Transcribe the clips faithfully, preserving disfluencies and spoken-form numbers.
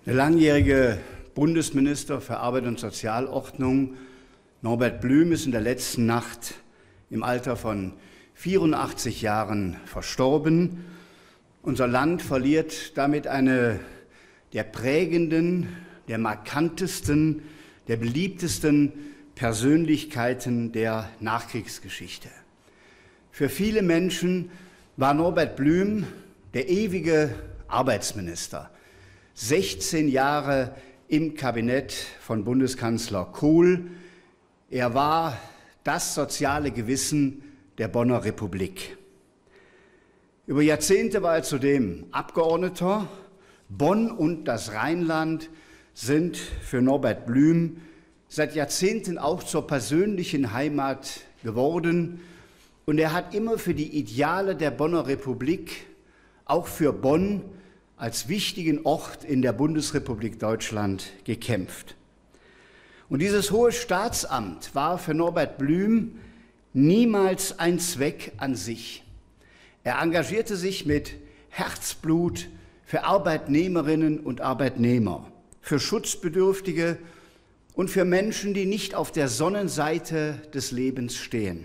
Der langjährige Bundesminister für Arbeit und Sozialordnung, Norbert Blüm, ist in der letzten Nacht im Alter von vierundachtzig Jahren verstorben. Unser Land verliert damit eine der prägenden, der markantesten, der beliebtesten Persönlichkeiten der Nachkriegsgeschichte. Für viele Menschen war Norbert Blüm der ewige Arbeitsminister. sechzehn Jahre im Kabinett von Bundeskanzler Kohl. Er war das soziale Gewissen der Bonner Republik. Über Jahrzehnte war er zudem Abgeordneter. Bonn und das Rheinland sind für Norbert Blüm seit Jahrzehnten auch zur persönlichen Heimat geworden. Und er hat immer für die Ideale der Bonner Republik, auch für Bonn, als wichtigen Ort in der Bundesrepublik Deutschland gekämpft. Und dieses hohe Staatsamt war für Norbert Blüm niemals ein Zweck an sich. Er engagierte sich mit Herzblut für Arbeitnehmerinnen und Arbeitnehmer, für Schutzbedürftige und für Menschen, die nicht auf der Sonnenseite des Lebens stehen.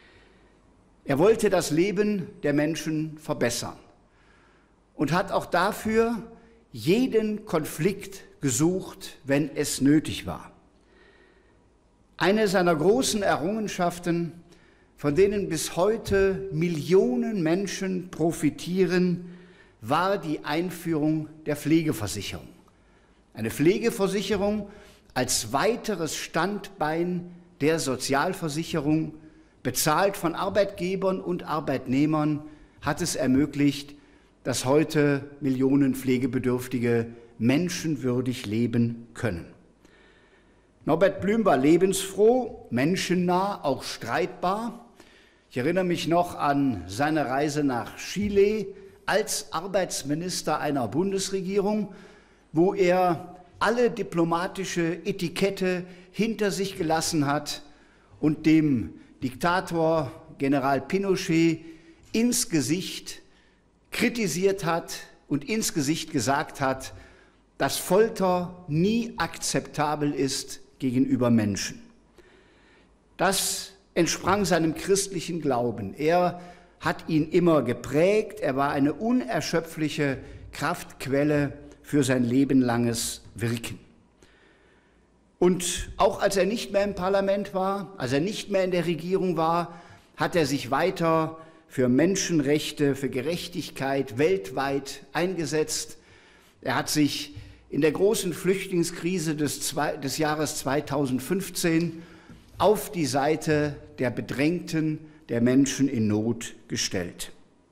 Er wollte das Leben der Menschen verbessern und hat auch dafür jeden Konflikt gesucht, wenn es nötig war. Eine seiner großen Errungenschaften, von denen bis heute Millionen Menschen profitieren, war die Einführung der Pflegeversicherung. Eine Pflegeversicherung als weiteres Standbein der Sozialversicherung, bezahlt von Arbeitgebern und Arbeitnehmern, hat es ermöglicht, dass heute Millionen Pflegebedürftige menschenwürdig leben können. Norbert Blüm war lebensfroh, menschennah, auch streitbar. Ich erinnere mich noch an seine Reise nach Chile als Arbeitsminister einer Bundesregierung, wo er alle diplomatische Etikette hinter sich gelassen hat und dem Diktator General Pinochet ins Gesicht kritisiert hat und ins Gesicht gesagt hat, dass Folter nie akzeptabel ist gegenüber Menschen. Das entsprang seinem christlichen Glauben. Er hat ihn immer geprägt. Er war eine unerschöpfliche Kraftquelle für sein lebenlanges Wirken. Und auch als er nicht mehr im Parlament war, als er nicht mehr in der Regierung war, hat er sich weiter für Menschenrechte, für Gerechtigkeit weltweit eingesetzt. Er hat sich in der großen Flüchtlingskrise des, des Jahres zweitausendfünfzehn auf die Seite der Bedrängten, der Menschen in Not gestellt.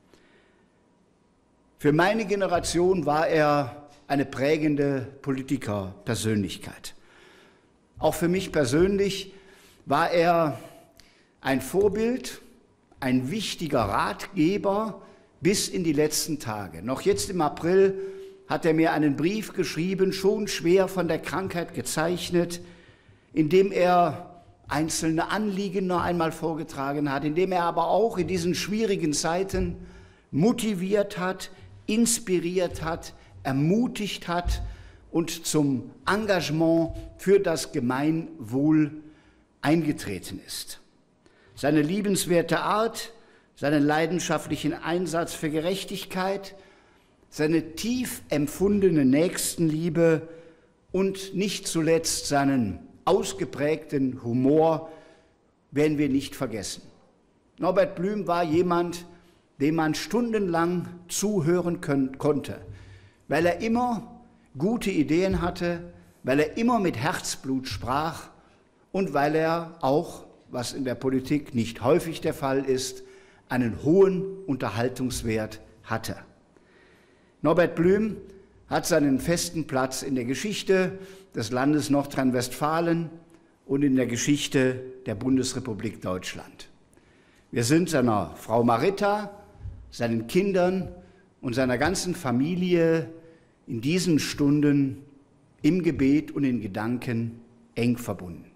Für meine Generation war er eine prägende Politikerpersönlichkeit. Auch für mich persönlich war er ein Vorbild, ein wichtiger Ratgeber bis in die letzten Tage. Noch jetzt im April hat er mir einen Brief geschrieben, schon schwer von der Krankheit gezeichnet, in dem er einzelne Anliegen noch einmal vorgetragen hat, in dem er aber auch in diesen schwierigen Zeiten motiviert hat, inspiriert hat, ermutigt hat und zum Engagement für das Gemeinwohl eingetreten ist. Seine liebenswerte Art, seinen leidenschaftlichen Einsatz für Gerechtigkeit, seine tief empfundene Nächstenliebe und nicht zuletzt seinen ausgeprägten Humor werden wir nicht vergessen. Norbert Blüm war jemand, dem man stundenlang zuhören können, konnte, weil er immer gute Ideen hatte, weil er immer mit Herzblut sprach und weil er auch, was in der Politik nicht häufig der Fall ist, einen hohen Unterhaltungswert hatte. Norbert Blüm hat seinen festen Platz in der Geschichte des Landes Nordrhein-Westfalen und in der Geschichte der Bundesrepublik Deutschland. Wir sind seiner Frau Marita, seinen Kindern und seiner ganzen Familie in diesen Stunden im Gebet und in Gedanken eng verbunden.